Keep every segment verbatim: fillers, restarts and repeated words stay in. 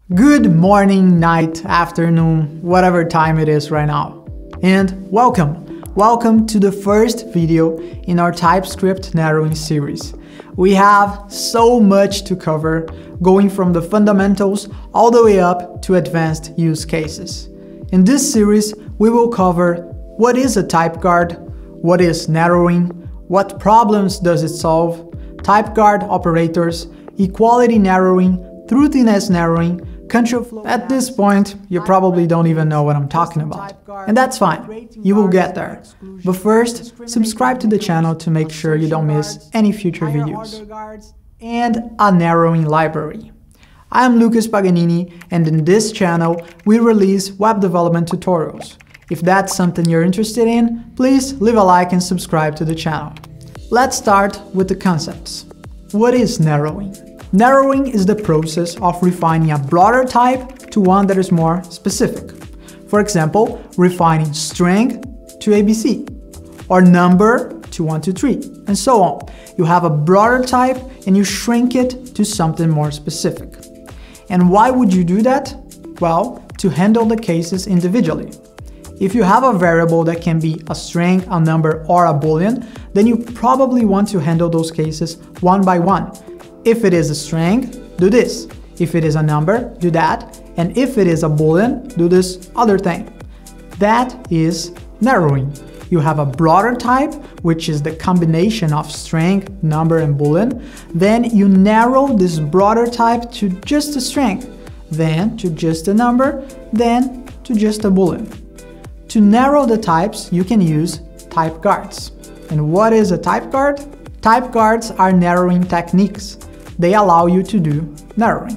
Good morning, night, afternoon, whatever time it is right now. And welcome, welcome to the first video in our TypeScript narrowing series. We have so much to cover, going from the fundamentals all the way up to advanced use cases. In this series, we will cover what is a type guard, what is narrowing, what problems does it solve, type guard operators, equality narrowing, truthiness narrowing, control flow. At this point, you probably don't even know what I'm talking about. And that's fine, you will get there. But first, subscribe to the channel to make sure you don't miss any future videos. And a narrowing library. I am Lucas Paganini, and in this channel, we release web development tutorials. If that's something you're interested in, please leave a like and subscribe to the channel. Let's start with the concepts. What is narrowing? Narrowing is the process of refining a broader type to one that is more specific. For example, refining string to A B C, or number to one two three, and so on. You have a broader type and you shrink it to something more specific. And why would you do that? Well, to handle the cases individually. If you have a variable that can be a string, a number, or a boolean, then you probably want to handle those cases one by one. If it is a string, do this. If it is a number, do that. And if it is a boolean, do this other thing. That is narrowing. You have a broader type, which is the combination of string, number, and boolean. Then you narrow this broader type to just a string, then to just a number, then to just a boolean. To narrow the types, you can use type guards. And what is a type guard? Type guards are narrowing techniques. They allow you to do narrowing.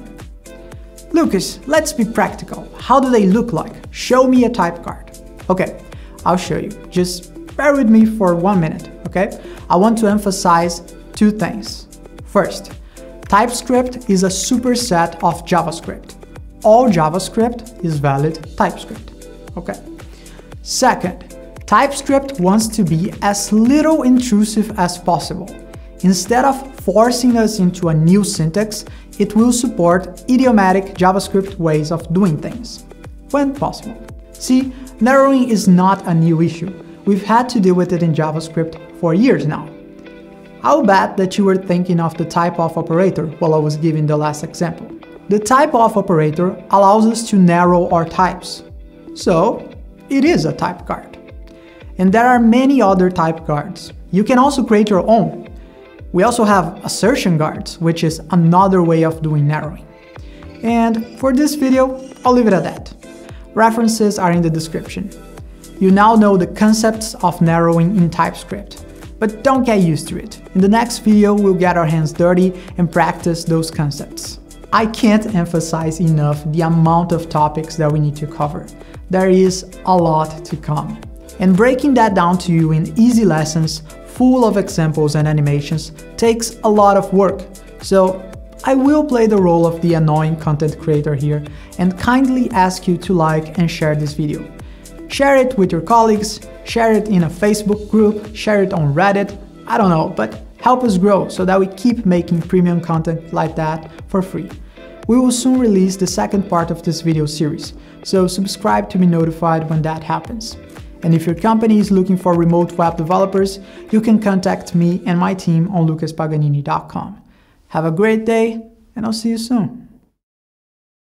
Lucas, let's be practical. How do they look like? Show me a type guard. Okay, I'll show you. Just bear with me for one minute, okay? I want to emphasize two things. First, TypeScript is a superset of JavaScript. All JavaScript is valid TypeScript, okay? Second, TypeScript wants to be as little intrusive as possible. Instead of forcing us into a new syntax, it will support idiomatic JavaScript ways of doing things, when possible. See, narrowing is not a new issue. We've had to deal with it in JavaScript for years now. I'll bet that you were thinking of the typeof operator while I was giving the last example. The typeof operator allows us to narrow our types. So, it is a type guard. And there are many other type guards. You can also create your own. We also have assertion guards, which is another way of doing narrowing. And for this video, I'll leave it at that. References are in the description. You now know the concepts of narrowing in TypeScript, but don't get used to it. In the next video, we'll get our hands dirty and practice those concepts. I can't emphasize enough the amount of topics that we need to cover. There is a lot to come. And breaking that down to you in easy lessons, full of examples and animations, takes a lot of work. So I will play the role of the annoying content creator here and kindly ask you to like and share this video. Share it with your colleagues, share it in a Facebook group, share it on Reddit, I don't know, but help us grow so that we keep making premium content like that for free. We will soon release the second part of this video series, so subscribe to be notified when that happens. And if your company is looking for remote web developers, you can contact me and my team on lucas paganini dot com. Have a great day, and I'll see you soon.